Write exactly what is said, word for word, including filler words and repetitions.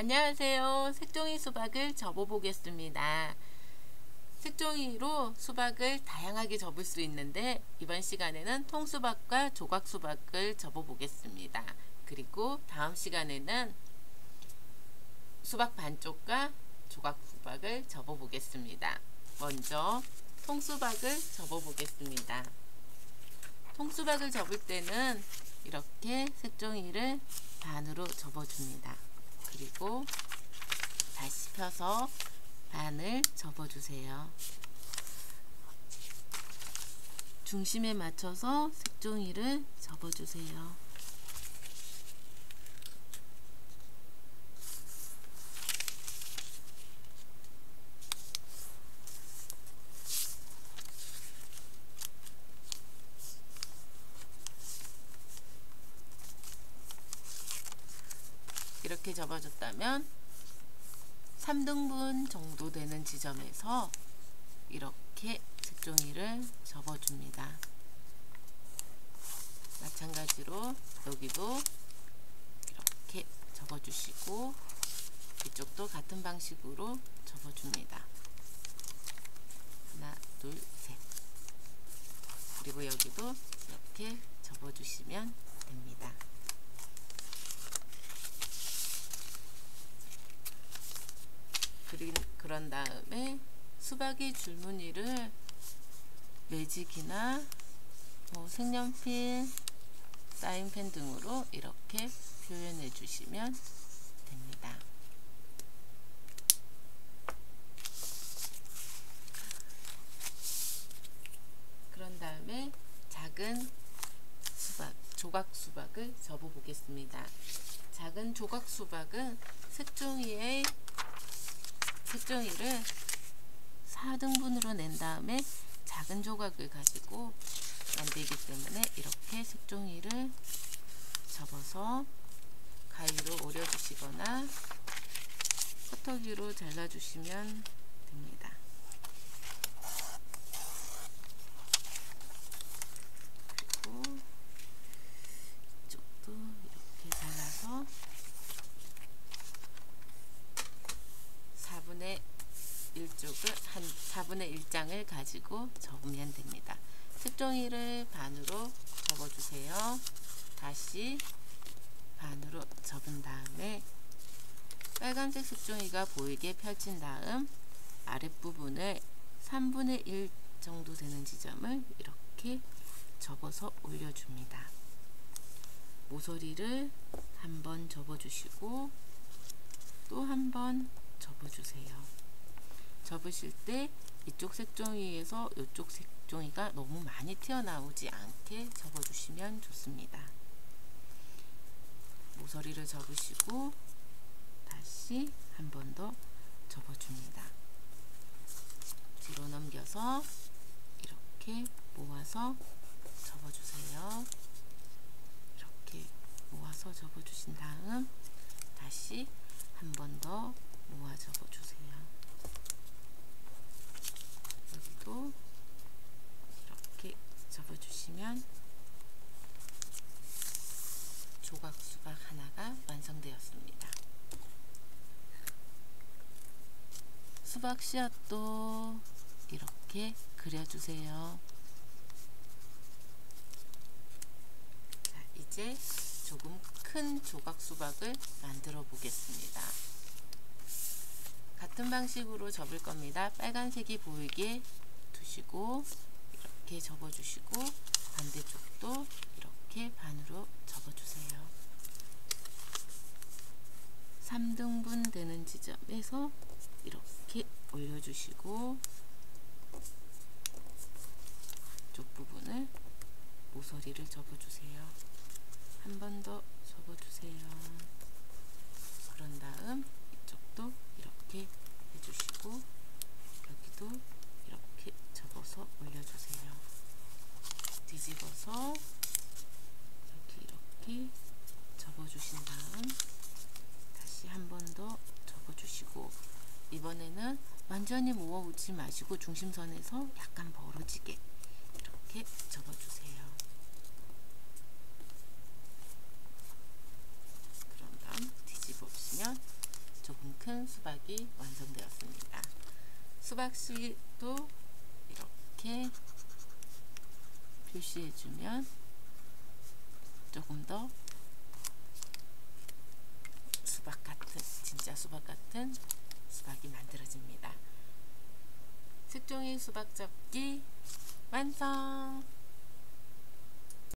안녕하세요. 색종이 수박을 접어 보겠습니다. 색종이로 수박을 다양하게 접을 수 있는데 이번 시간에는 통수박과 조각수박을 접어 보겠습니다. 그리고 다음 시간에는 수박 반쪽과 조각수박을 접어 보겠습니다. 먼저 통수박을 접어 보겠습니다. 통수박을 접을 때는 이렇게 색종이를 반으로 접어줍니다. 그리고 다시 펴서 반을 접어주세요. 중심에 맞춰서 색종이를 접어주세요. 이렇게 접어줬다면 삼 등분 정도 되는 지점에서 이렇게 색종이를 접어줍니다. 마찬가지로 여기도 이렇게 접어주시고 이쪽도 같은 방식으로 접어줍니다. 하나, 둘, 셋. 그리고 여기도 이렇게 접어주시면 됩니다. 그런 다음에 수박의 줄무늬를 매직이나 뭐 색연필, 사인펜 등으로 이렇게 표현해 주시면 됩니다. 그런 다음에 작은 수박, 조각 수박을 접어 보겠습니다. 작은 조각 수박은 색종이에 색종이를 사 등분으로 낸 다음에 작은 조각을 가지고 만들기 때문에 이렇게 색종이를 접어서 가위로 오려주시거나 커터기로 잘라주시면 됩니다. 그리고 이쪽도 이렇게 잘라서 사분의 일 쪽을 한 사분의 일 장을 가지고 접으면 됩니다. 색종이를 반으로 접어주세요. 다시 반으로 접은 다음에 빨간색 색종이가 보이게 펼친 다음 아랫부분을 삼분의 일 정도 되는 지점을 이렇게 접어서 올려줍니다. 모서리를 한번 접어주시고 또 한 번 접어주세요. 접으실 때 이쪽 색종이에서 이쪽 색종이가 너무 많이 튀어나오지 않게 접어주시면 좋습니다. 모서리를 접으시고 다시 한 번 더 접어줍니다. 뒤로 넘겨서 이렇게 모아서 접어주세요. 이렇게 모아서 접어주신 다음 다시 한 번 더 모아 접어주세요. 여기도 이렇게 접어주시면 조각 수박 하나가 완성되었습니다. 수박 씨앗도 이렇게 그려주세요. 자, 이제 조금 큰 조각 수박을 만들어 보겠습니다. 같은 방식으로 접을 겁니다. 빨간색이 보이게 두시고 이렇게 접어주시고 반대쪽도 이렇게 반으로 접어주세요. 삼 등분 되는 지점에서 이렇게 올려주시고 이쪽 부분을 모서리를 접어주세요. 한 번 더 접어주세요. 그런 다음 이쪽도 이렇게 해주시고 여기도 이렇게 접어서 올려주세요. 뒤집어서 여기 이렇게 접어주신 다음 다시 한 번 더 접어주시고 이번에는 완전히 모아오지 마시고 중심선에서 약간 벌어지게 이렇게 접어주세요. 그런 다음 뒤집어 보시면 큰 수박이 완성되었습니다. 수박씨도 이렇게 표시해주면 조금 더 수박 같은, 진짜 수박 같은 수박이 만들어집니다. 색종이 수박 접기 완성!